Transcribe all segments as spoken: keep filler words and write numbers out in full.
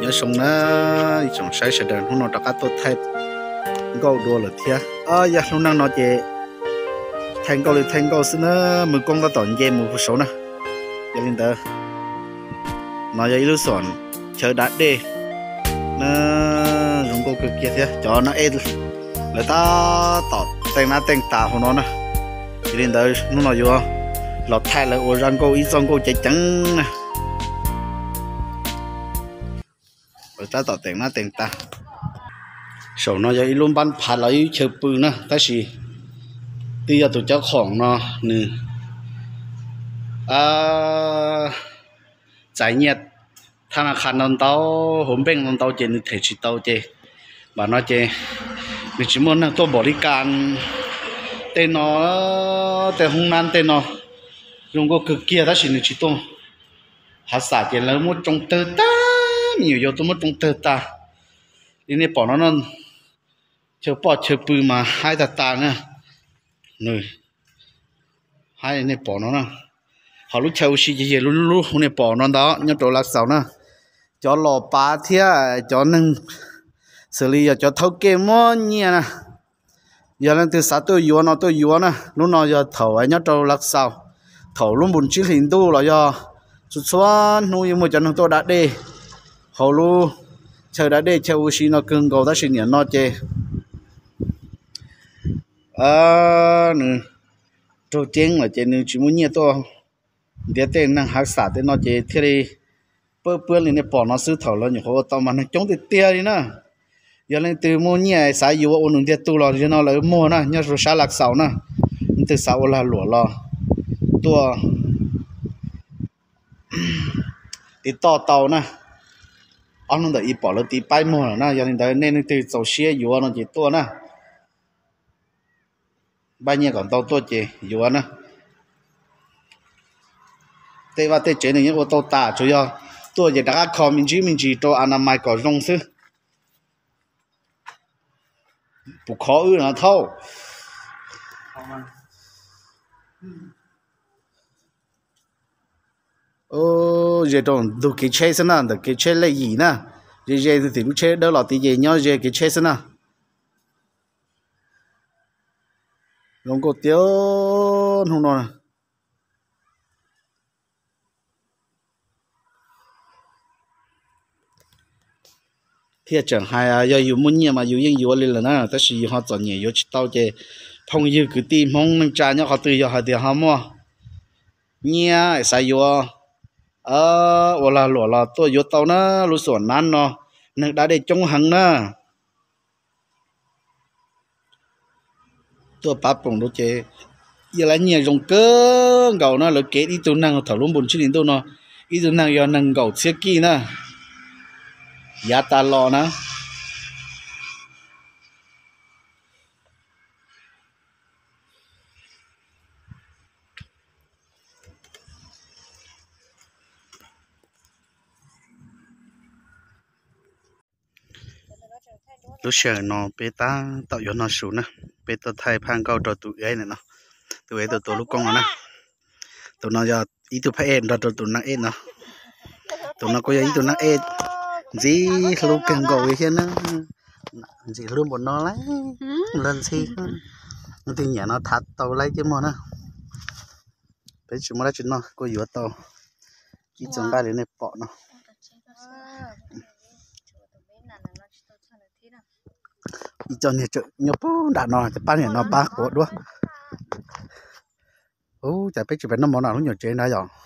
nhớ sống nó sống sai sẽ đền không nó đã cắt tốt thay câu đua là thiệt à giờ lúc năng nó chơi thành câu thì thành câu xin nó mười con có tổn game một số nè cho nên tớ nó giờ lưu sòn chờ đã đi nó dùng câu cực kia thiệt cho nó ê người ta tỏ tên nó tên tà của nó nè cho nên tớ nó nói vô lọt thay là ổ răng câu ít xong câu chạy trắng nè rồi ta tỏ tên nó tên ta sổ nó giờ luôn ban phá lại chơi bự nè ta chỉ bây giờ tụi cháu khoảng nó nè à giải nhiệt thằng nào khăn non tao hôm bên non tao chơi thể chỉ tao chơi và nó chơi mình chỉ muốn là tôi bỏ đi can tên nó tên hung nan tên nó dùng có cực kia ta chỉ được chỉ tôi hạt xả tiền là một trong tơ ta nhiều vô tôi một trong tơ ta đi này bỏ nó nó chờ bỏ chờ bự mà hai ta ta nữa nơi hai này bỏ nó nè họ lúc chơi xí gì lúc lúc hôm nay bỏ nó đó nhớ đồ lạc sầu nè cho lò bá thia cho nên xử lý cho thâu kê mò nhia nè giờ nên từ sáng tôi vừa nó tôi vừa nè lúc nào giờ thầu ấy nhớ đồ lạc sầu thầu luôn buồn chỉ hình tu là do chút xóa nuôi một trận tôi đã đi họ luôn chơi đã đi chơi xí nó cưng cầu ta xin nhận nó chơi à nữa đầu tiên là chơi nữa chỉ muốn nhớ tôi để tên năng học xã tên nó chơi thế đi bữa bữa lên để bỏ nó sư thầu là những họ tao mà nó chống từ tia đi nè giờ lên từ mua nhẹ sai yếu ôn để tu lo cho nó là mua nè nhớ rồi sai lạc sầu nè từ sau là lụa lo tua thì to tàu nè ông nó đợi bỏ nó tí bay mua nè giờ lên đấy nên từ dầu xe yếu nó chỉ tua nè bao nhiêu còn tàu tua chỉ yếu nè thế và thế chế này những ô tô tả chủ yếu tôi chỉ đã có mình chỉ mình chỉ cho anh em mai có rong sư不khó ư nó thâu ô giờ trong đồ cái chế xem nào đồ cái chế là gì nè giờ giờ thì lúc chế đâu là tí gì nhau giờ cái chế xem nào rong cổ tiêu không nói thì chẳng hay à giờ dùng muốn nhiều mà dùng những dùng lên là nó ta sử họ chọn nhiều dùng tao chơi phong như cứ tìm phong nâng trà nhau họ tự do họ tự họ mua nhia sai dùng ờ hoặc là lụa là tôi dùng tao nó lúa sồn năn nó nâng đã để trong hàng nó tôi bắt bổng đồ chơi giờ lại nhiều dùng cơ gạo nó là kế đi tôi năng thảo luôn bốn chín tôi nó đi tôi năng giờ năng gạo xe kia nè giá ta lo nè lúc sợ nó bé ta tạo cho nó xuống nè bé ta thay phang câu cho tụi ấy này nó tụi ấy tụi tụi lúc con nó nè tụi nó giờ ý tụi phải em ra tụi tụi nó em nó tụi nó có ý tụi nó em gì lúc cần gọi hết nó gì luôn bọn nó lấy lên xí nó thì nhà nó thật tàu lấy chứ mà nó bây giờ mà chúng nó có yếu tàu chỉ chẳng ba đến này bỏ nó cho nên chỗ nhóc đã nóจะปั้นเห็นnó ba của đua ô chả biết chỉ phải nó món nào nó nhiều chuyện đó rồi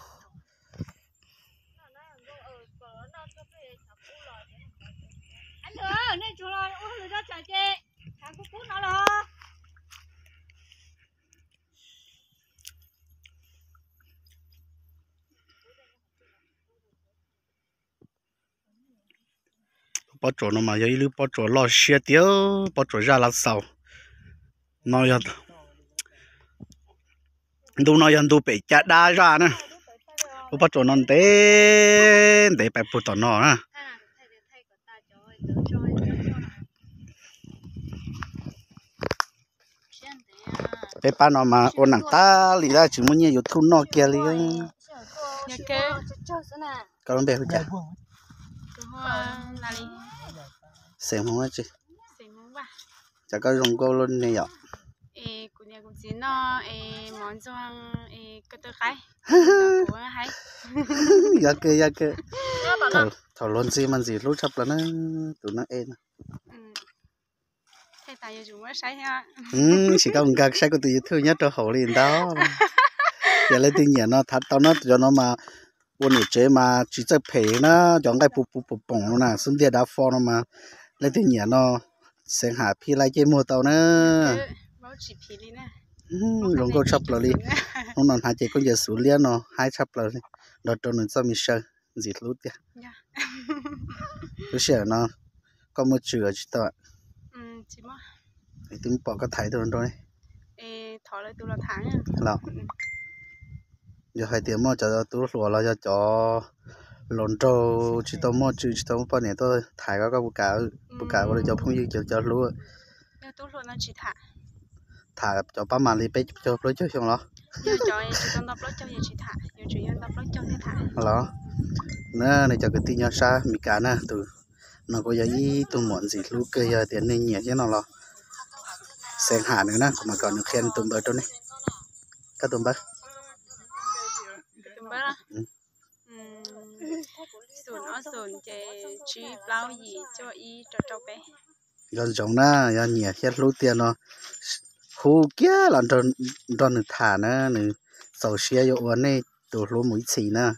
bỏ chỗ nó mà giờ lưu bỏ chỗ lo xe tiêu bỏ chỗ ra là sao nói giờ đâu nói giờ đâu bị chặt đá ra nè bỏ chỗ nó té để phải bỏ chỗ nó nè bé ba nó mà ôn nặng ta lì ra chỉ muốn nhiều thu nó kia lì còn bé hả cha là đi xem không hết chứ xem món ba chả có rong câu luôn này ạ ê của nhà cũng chỉ nó ê món choang ê cái tơ khai của hay dạ kê dạ kê thầu thầu luôn gì mình gì lúc chấp là nó tụi nó ên thế tại giờ chúng mới sai ha ừ chỉ có một cái sai của tụi thứ nhất cho hậu liền đó giờ lấy tiền nhỉ nó thật tao nó cho nó mà buồn ở chế mà chỉ cho phê nó chọn cái bụp bụp bụp bổng nó nè xuống địa đá phò nó mà lấy tiền nhỉ nó sẽ hạ phi lại chế mua tàu nữa bao chỉ phi đi nè rong câu chấp rồi đi nó nằm hai chế con giờ xuống liền nó hai chấp rồi đi đợt cho nó cho mình sợ gì lút kia lúc xưa nó có một chữ chỉ tao ừ chỉ mà thì tôi bỏ cái thái thôi rồi ê thọ lại tôi là tháng à là giờ hai tiếng mà cho tôi lùa là cho cho lon trâu chỉ tao mua chữ chỉ tao mua bao nhiêu tôi thái cái cái bù cá bù cá rồi cho phong như cho cho lúa tôi lúa nó chỉ thả thả cho ba màn đi bé cho lúa cho xong đó giờ cho chỉ tao đập lúa cho giờ chỉ thả giờ chỉ tao đập lúa cho giờ thả đó nè này cho cái tin nhau xa mi cá nè từ nó có gì tôi muốn gì lúa cây giờ tiền nên nhẹ chứ nó lo sen hạ nữa nè mà còn được khen tụm bơ cho này các tụm bơ tụm bơ đó sườn nó sườn chế chi bao gì cho y cho trâu bé gần giống na giờ nhẹ hết lúa tiền nó khu kia là đòn đòn được thả nè nữa sầu xia dụ vấn này từ lúa mũi xì nè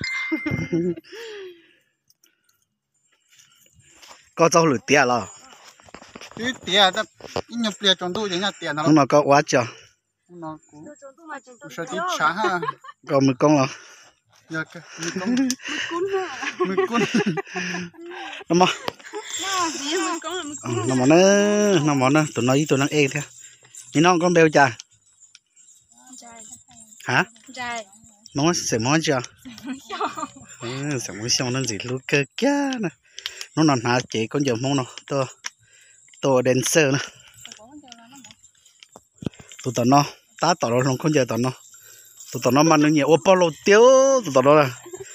có cháu lửa tiền rồi cái tiền đó nhập tiền trong tôi chỉ là tiền đó nó có quá chưa nó cũng sẽ đi trả ha còn một con rồi giờ cái một con một con nó mà một con nó mà nó nó mà nó tụi nó với tụi nó ê thế nhưng nó con bèo chà hả nó sẽ món chưa ừ sẽ món xong nó gì lúc cơ kia nè nó nằm hả chị con giờ món nó to to dancer nè tụi tụi nó tá tụi nó không con giờ tụi nó tụi tụi nó mà nó nhiều ô bao lâu tiêu tụi tụi nó là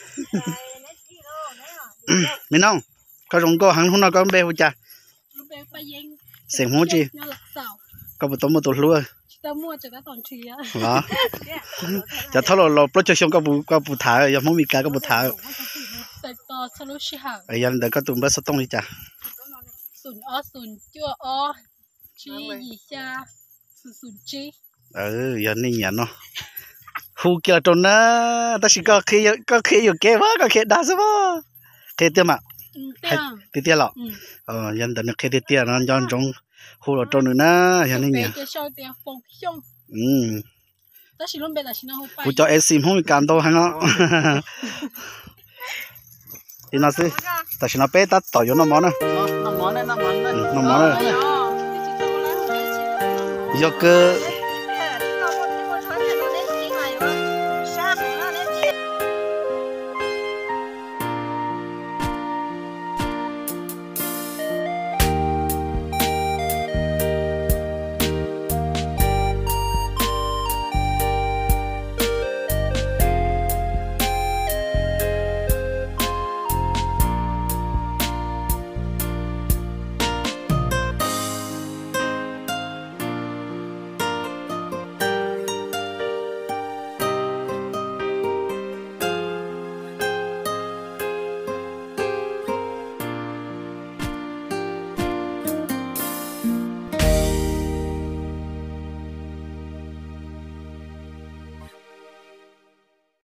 mình không có rong câu hàng hôm nào con bèo chà sẽ món chi có một tấm một tụi luôn tao mua cho các toàn trì á đó chả thâu lò lò cho xong các bù các bù thả giờ món mì cá các bù thả ấy giờ để các tụi bé sắp tông đi chả sùn o sùn chua o chi gì cha sùn sùn chi ừ giờ này nhỉ nó khu kia trốn nó ta chỉ có khi có khiอยู่เก็บวะก็เก็บได้ใช่ป่ะเก็บเตี้ยมั้ยเตี้ยหรอเออยันแต่เนี่ยเก็บเตี้ยนั่นย้อนจงkhu ở trốn nữa na giờ này nhỉ ừกูcho em sim không can đâu hả nó thì nó xí tại sao nó bé tát tỏi vô nó món nè nó món này nó món này nó món này giờ cơ